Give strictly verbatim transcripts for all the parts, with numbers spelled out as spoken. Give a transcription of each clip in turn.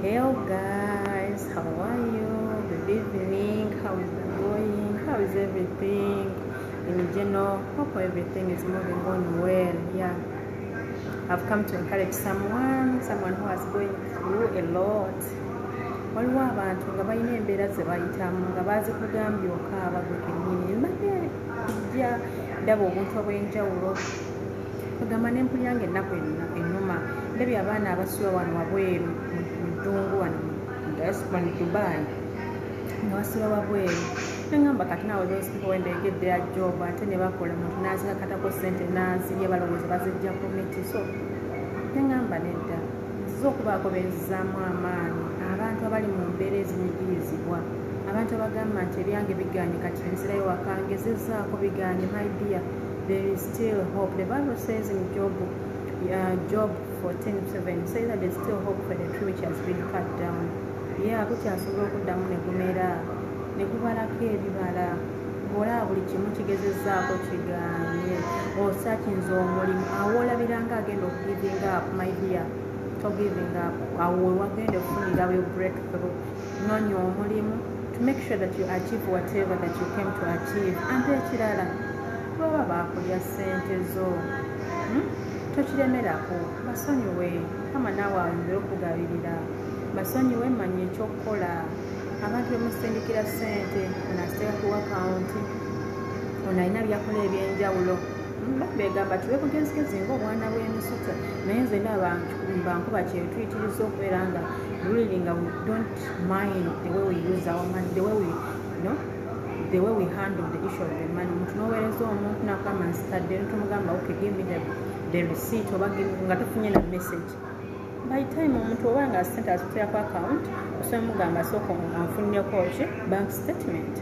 Hello guys, how are you? Good evening. How is it going? How is everything in general? Hope everything is moving on well. Yeah, I've come to encourage someone, someone who is going through a lot. Waliwo abantu nga balina embeera ze bayitamu nga bazi kugambye okaaba gwe kennyini mbadde kujja ndaba obuntu obw'enjawulo kugamba n'empuli yange ennaku ennuma ndabye abaana abasula wano wabweru mu ddungu wano mu diaspora mu Dubai nga basula wabweru neŋŋamba kati naawe those people when they get their job ate ne bakola muntu n'azikakatako ssente n'azirya balowooza bazijja ku miti so neŋŋamba nedda nziza okubaako benzizaamu amaanyi abantu abali mu mbeera ezinyigirizibwa abantu abagamba nti ebyange bigaanye kati nsirayo waka ngezezzaako bigaanye my dear, there is still hope. The Bible says in Job uh, Job fourteen seven says that there's still hope for the tree which has been cut down. Yeah, kukyasobola okuddamu ne gumera ne gubalako ebibala ng'olaba buli kimu kigezezzaako kigaanye osakinza omulimu awo olabira nga agenda okugiving up my dear, to giving up awo wagenda okufunirawo breakthrough noonya omulimu to make sure that you achieve whatever that you came to achieve. Ante ekirala baba bakulya ssente zo tokiremerako basonyiwe kama naawe ayongere okugabirira basonyiwe manya ekyokukola abantu bemusindikira ssente onasiteka ku akawunti ono alina byakola ebyenjawulo begamba tiwe bugezigezi ngaobwana bw'emisuta naye nze bankuba kyetuyitiriza okubeera nga really nga we don't mind the way we use our money, the way we you know the way we handle the issue of the money. Muntu noweereza omuntu nakugamba nsitadde netumugamba okay give me the, the receipt oba nga tufunye na message by time omuntu oba nga ssente azituyako account osobola mugamba sooka anfunireko ki bank statement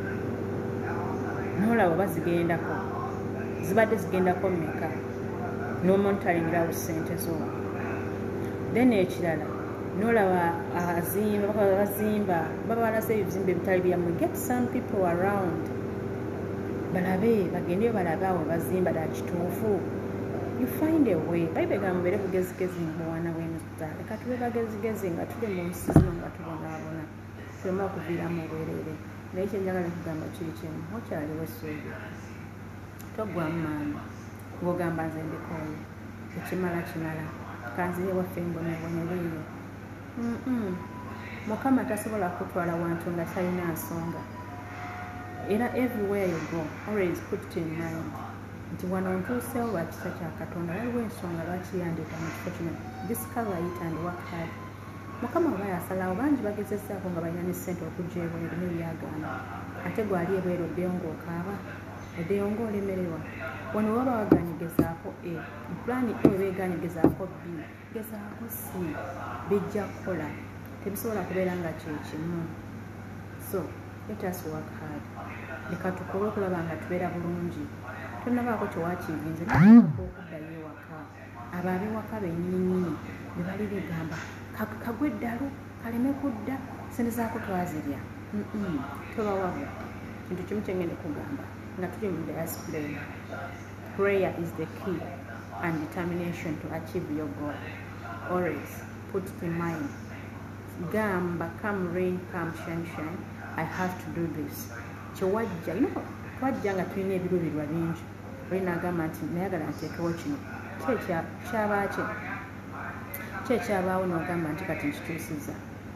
nolaba oba zigendako zibadde zigendako mmeka n'omonitoringirawo ssente zo. Then ekirala nolaba azimba bazimba baba balaze ebizimbe ebitali byammwe, get some people around balabe bagendeyo balabe awo bazimba ddala kituufu. You find a way. Bayibega mubeere bugezigezi mu mwana w'emisuta leka tube bagezigezi nga tuli mu nsi zino nga tubonaabona tulema okuviiramu obwereere. Naye kyenjagala kugamba kiri kimu okyaliwo essuubi togwamu maanyi ng'ogamba nze mbikooye ekimala kimala kanzire waffe embonebonebeiyo. Mukama tasobola kutwala wantu nga talina nsonga era everywhere you go always put it in mind nti wano ntuuseewo lwa kisa kya Katonda waliwo ensonga lwaki yandeeta mu kifo kino, discover it and work hard. Mukama oba yasalawo bangi bagezezzaako nga balina ne ssente okujja ebweru nebyagaana ate gwali ebweru oddeyo ng'okaaba oddeyo ng'olemererwa. Wano waba waganyigezaako e pulaani e webeeganyigezaako b gezaako c bijja kukola tebisobola kubeera nga kyekimu. So let us work hard. Leka tukole okulaba nga tubeera bulungi tonnabaako kyewakiivinze okuddayo ewaka abo ab'ewaka bennyini ne bali begamba kagwe eddalu kaleme kudda sente zaako twazirya. Tobawabu kintu kimu kyengende kugamba nga tuli mu diaspora. Prayer is the key and determination to achieve your goal. Always put it in mind. Gamba, come rain, come sunshine, I have to do this. Chiwajja, you know, twajja nga tulina ebiruubirirwa bingi. Oli n'agamba nti nayagala nteekewo kino. Kyabaki? Kyekyabaawo n'ogamba nti kati nkituusizza.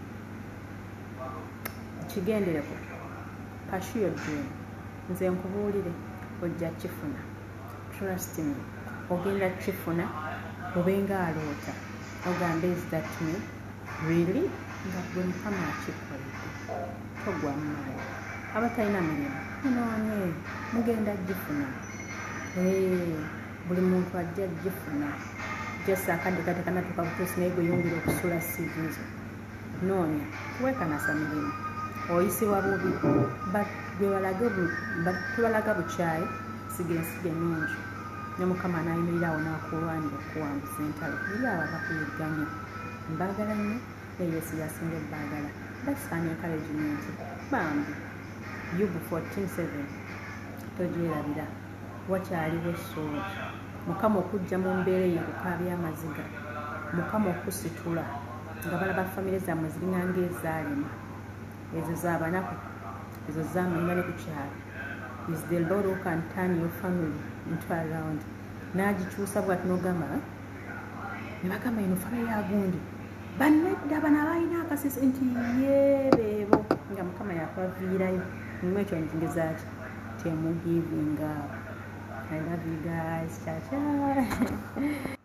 Kigendereko. Pursue your dream. Nze nkubuulire ojja kifuna. Trust me. Ogenda kifuna obenga aloota. Ogambe is that me? Really? Nga gwe Mukama akikoledde. Togwa mmaali. Abatalina mirimu munoonye mugenda gifuna. Buli muntu ajja gifuna. Just akadde kate kanatuuka butuusi naye gwe yongera okusula siivizo. Noonya teweekanasa mirimu. Oyisibwa bubi tebalaga bukyayi sigensige nungi ne Mukama n'ayimirira awo n'akulwanira okuwambuza entalo eri abo abakuyigganya. Mbaagala nnyo naye Yesu yasinga ebbaagala. That's an encouragement. Bambi Job fourteen seven togyerabira wakyaliwo essuubi. Mukama okujja mu mbeera eyo kukaabya amaziga, Mukama okusitula nga balaba famire zammwe zirina ng'ezaalema ezo z'abanaku ezo z'amayima ne ku kyalo is the Lord who can turn your family into around n'agikyusa bw'ati n'ogamba ne bagamba eno famire ya gundi bannedda bano abalina akasisi nti yeebeebo nga mukama yakubaviirayo mumu ekyo nkingezaaki temugivinga up. I love you guys. Ciao, ciao.